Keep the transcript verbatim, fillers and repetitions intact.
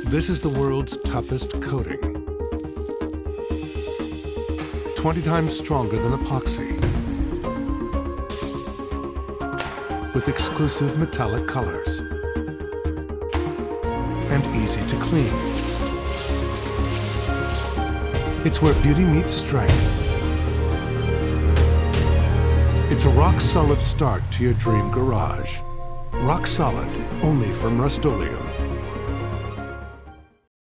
This is the world's toughest coating. twenty times stronger than epoxy. With exclusive metallic colors. And easy to clean. It's where beauty meets strength. It's a rock-solid start to your dream garage. Rock solid, only from Rust-Oleum.